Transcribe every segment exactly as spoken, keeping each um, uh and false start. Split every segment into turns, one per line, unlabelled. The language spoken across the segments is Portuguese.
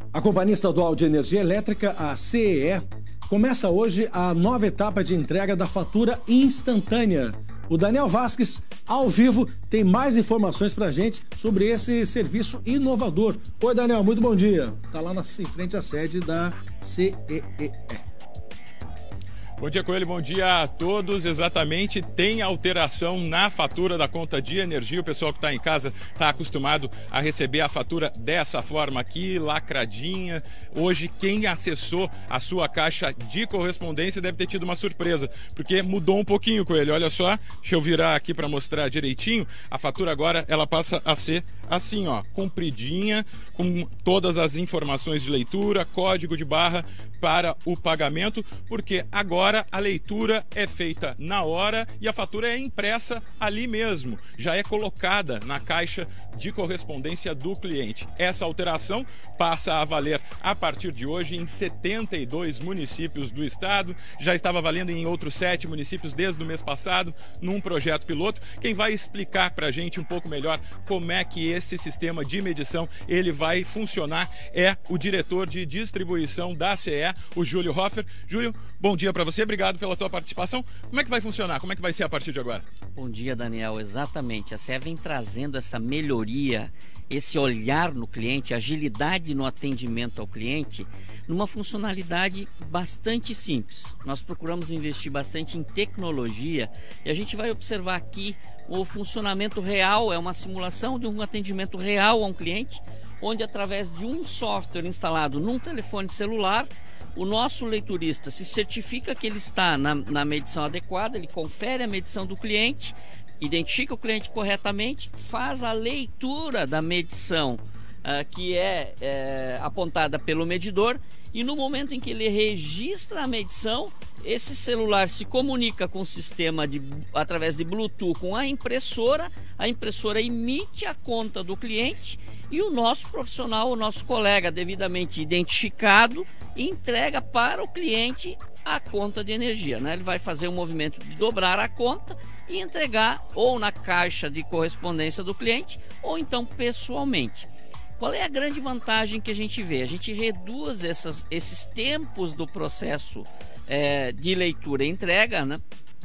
A Companhia Estadual de Energia Elétrica, a C E E, começa hoje a nova etapa de entrega da fatura instantânea. O Daniel Vasques, ao vivo, tem mais informações pra gente sobre esse serviço inovador. Oi, Daniel, muito bom dia. Tá lá na, em frente à sede da C E E.
Bom dia, Coelho. Bom dia a todos. Exatamente, tem alteração na fatura da conta de energia. O pessoal que está em casa está acostumado a receber a fatura dessa forma aqui, lacradinha. Hoje, quem acessou a sua caixa de correspondência deve ter tido uma surpresa, porque mudou um pouquinho, Coelho. Olha só, deixa eu virar aqui para mostrar direitinho. A fatura agora, ela passa a ser assim, ó, compridinha, com todas as informações de leitura, código de barra para o pagamento, porque agora a leitura é feita na hora e a fatura é impressa ali mesmo, já é colocada na caixa de correspondência do cliente. Essa alteração passa a valer a partir de hoje em setenta e dois municípios do estado, já estava valendo em outros sete municípios desde o mês passado, num projeto piloto. Quem vai explicar para a gente um pouco melhor como é que esse sistema de medição ele vai funcionar é o diretor de distribuição da C E E, o Júlio Hoffer. Júlio, bom dia para você, obrigado pela tua participação. Como é que vai funcionar? Como é que vai ser a partir de agora?
Bom dia, Daniel. Exatamente. A C E E vem trazendo essa melhoria, esse olhar no cliente, agilidade no atendimento ao cliente, numa funcionalidade bastante simples. Nós procuramos investir bastante em tecnologia e a gente vai observar aqui o funcionamento real, é uma simulação de um atendimento real a um cliente, onde através de um software instalado num telefone celular, o nosso leiturista se certifica que ele está na, na medição adequada, ele confere a medição do cliente, identifica o cliente corretamente, faz a leitura da medição uh, que é, é apontada pelo medidor, e no momento em que ele registra a medição, esse celular se comunica com o sistema de, através de Bluetooth com a impressora, a impressora emite a conta do cliente e o nosso profissional, o nosso colega devidamente identificado, entrega para o cliente a conta de energia, né? Ele vai fazer o movimento de dobrar a conta e entregar ou na caixa de correspondência do cliente ou então pessoalmente. Qual é a grande vantagem que a gente vê? A gente reduz essas, esses tempos do processo é, de leitura e entrega, né?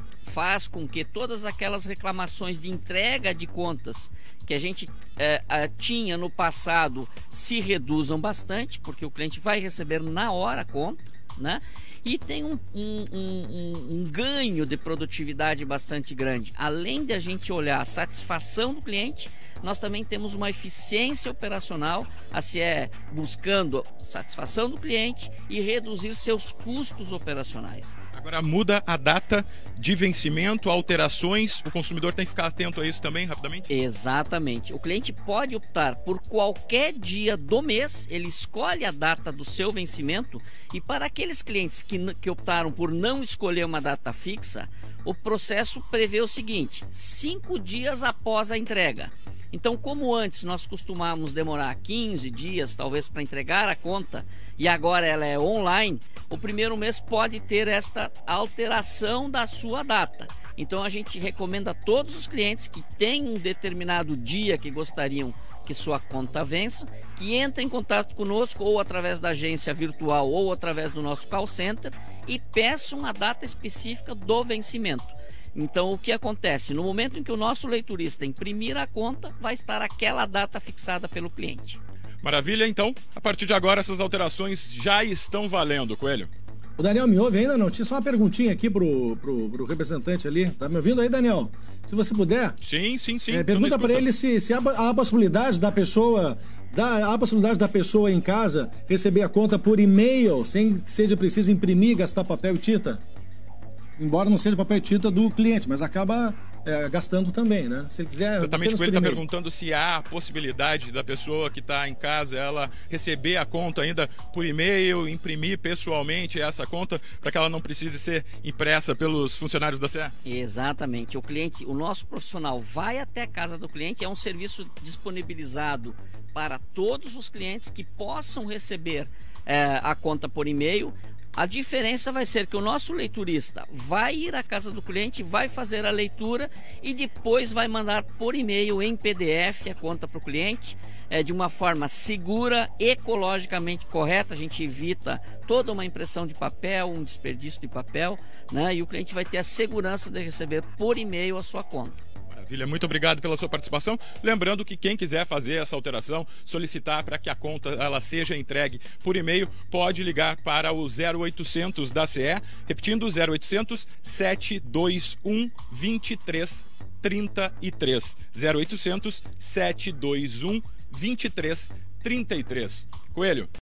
Faz com que todas aquelas reclamações de entrega de contas que a gente é, a, tinha no passado se reduzam bastante, porque o cliente vai receber na hora a conta, né? E tem um, um, um, um ganho de produtividade bastante grande. Além de a gente olhar a satisfação do cliente, nós também temos uma eficiência operacional, a C E E buscando satisfação do cliente e reduzir seus custos operacionais.
Agora muda a data de vencimento, alterações, o consumidor tem que ficar atento a isso também, rapidamente?
Exatamente. O cliente pode optar por qualquer dia do mês, ele escolhe a data do seu vencimento, e para aqueles clientes que, que optaram por não escolher uma data fixa, o processo prevê o seguinte: cinco dias após a entrega. Então, como antes nós costumávamos demorar quinze dias, talvez, para entregar a conta, e agora ela é online, o primeiro mês pode ter esta alteração da sua data. Então, a gente recomenda a todos os clientes que têm um determinado dia que gostariam que sua conta vença, que entrem em contato conosco ou através da agência virtual ou através do nosso call center e peçam a data específica do vencimento. Então, o que acontece? No momento em que o nosso leiturista imprimir a conta, vai estar aquela data fixada pelo cliente.
Maravilha, então, a partir de agora essas alterações já estão valendo, Coelho.
O Daniel me ouve ainda não? Tinha só uma perguntinha aqui pro, pro, pro representante ali. Tá me ouvindo aí, Daniel? Se você puder...
Sim, sim, sim.
É, pergunta para ele se, se há, há a possibilidade da pessoa... Da, há a possibilidade da pessoa em casa receber a conta por e-mail, sem que seja preciso imprimir e gastar papel e tinta. Embora não seja papel e tinta do cliente, mas acaba é, gastando também, né? Se ele quiser...
Exatamente, ele está perguntando se há a possibilidade da pessoa que está em casa, ela receber a conta ainda por e-mail, imprimir pessoalmente essa conta, para que ela não precise ser impressa pelos funcionários da C E E.
Exatamente. O cliente, o nosso profissional vai até a casa do cliente, é um serviço disponibilizado para todos os clientes que possam receber é, a conta por e-mail. A diferença vai ser que o nosso leiturista vai ir à casa do cliente, vai fazer a leitura e depois vai mandar por e-mail em P D F a conta para o cliente, é, de uma forma segura, ecologicamente correta. A gente evita toda uma impressão de papel, um desperdício de papel, né? E o cliente vai ter a segurança de receber por e-mail a sua conta.
Maravilha, muito obrigado pela sua participação. Lembrando que quem quiser fazer essa alteração, solicitar para que a conta ela seja entregue por e-mail, pode ligar para o zero oitocentos da C E, repetindo, zero oitocentos, sete dois um, dois três três três, zero oitocentos, sete dois um, dois três três três. Coelho.